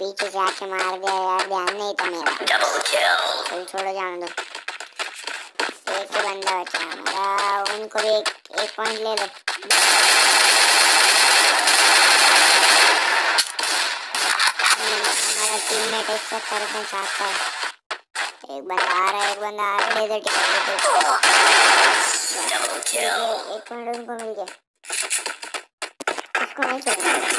पीछे से आके मार दिया यार, ध्यान नहीं था मेरा। चल छोड़ो, जाने दो। एक ही बंदा बचा हमारा, उनको भी एक पॉइंट ले लो। हमारा टीममेट इस चक्कर में साथ है। एक बंदा आ रहा है, एक बंदा आ रहा है, एक पॉइंट उनको मिल गया। उसको नहीं छोड़ना।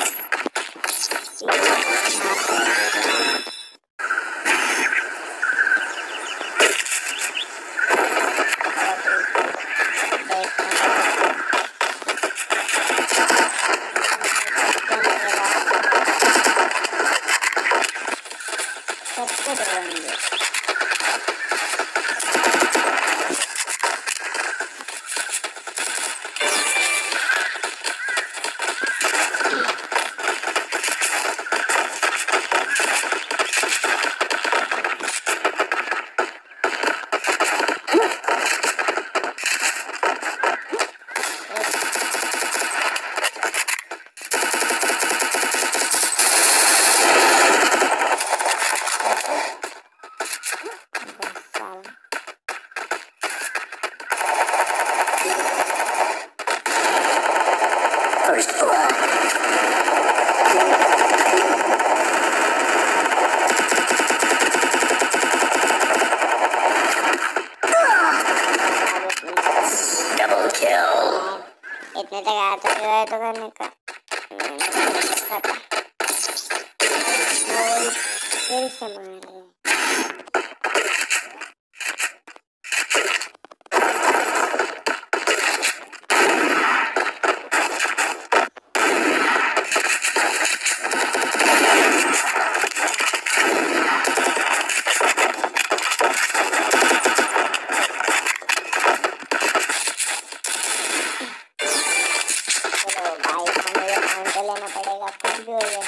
इतने तक आया तो करने का फिर से मार रहे। लेना पड़ेगा कुछ भी हो जाए।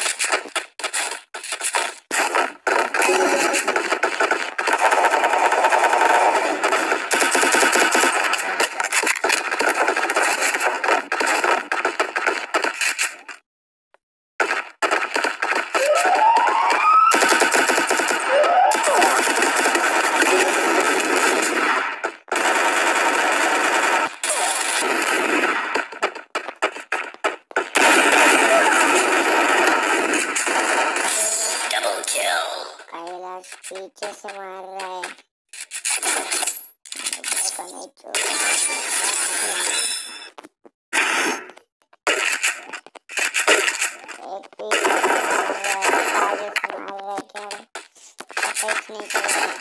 पीछे से मार रहा है, नहीं छोड़। एक पीछे से मार रहा है, आगे से मार रहा है, क्या अटैक नहीं कर रहा।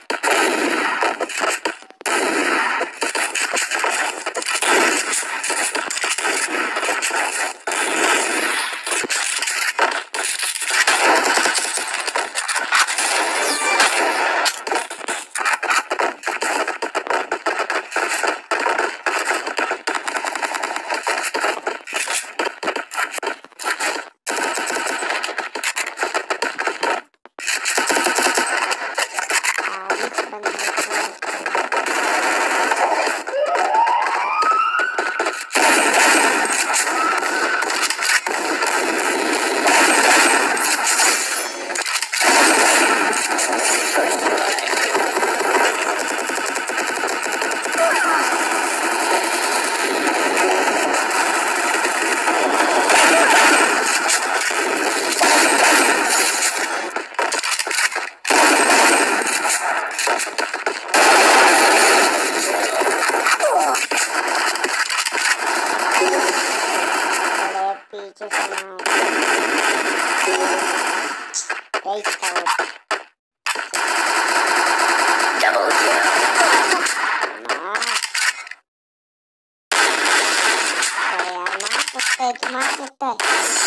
मार सकता है।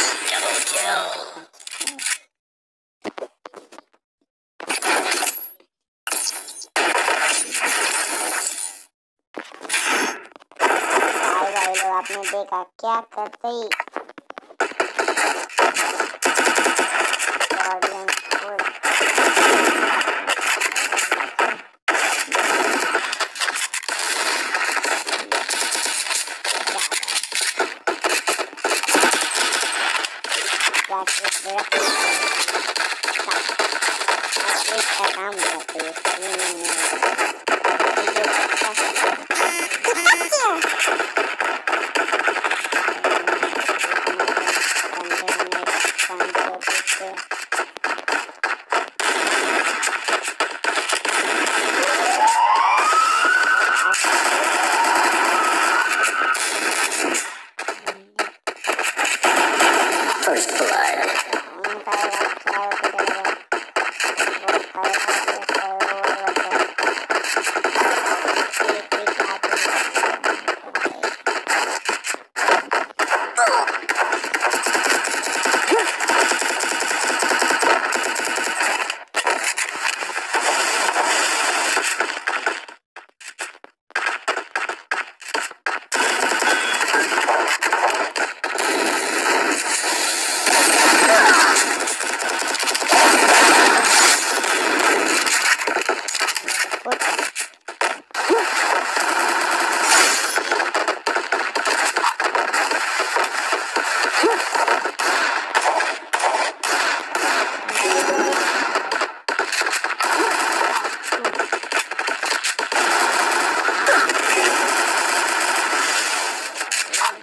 भाई लोग आपने देखा क्या करते ही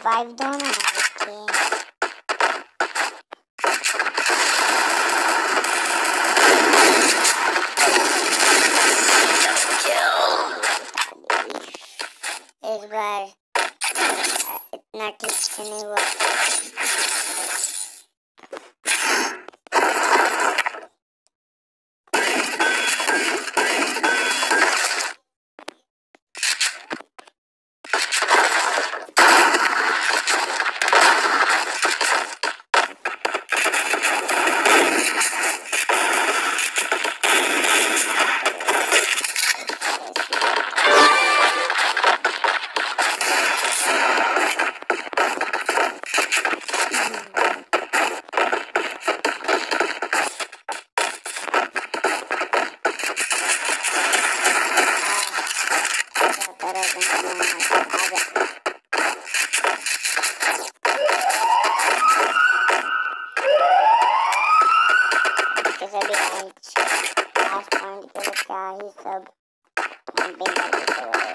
5 दो ना। ओके इस बार इतना ठीक से नहीं हुआ। क्या ही सब कैंपिंग करते हुए।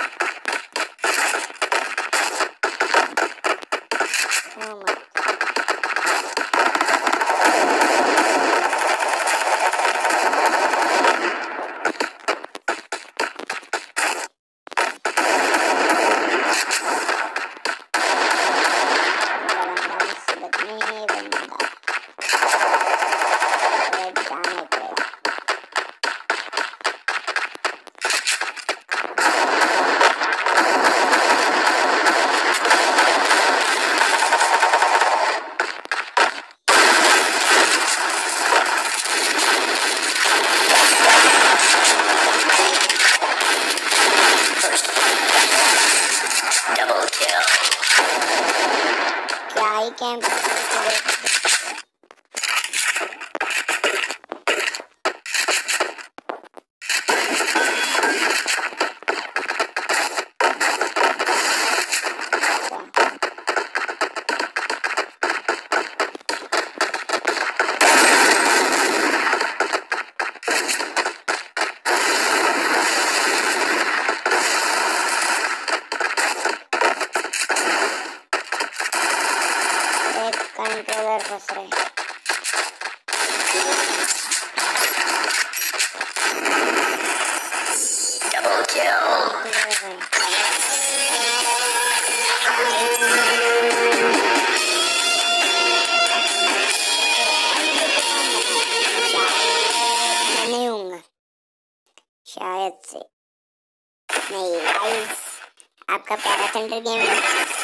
क्या ही कैंप कंट्रोलर फंस रहे। Double kill. नहीं होगा शायद से। नहीं गाइस, आपका प्यारा सेंटर गेम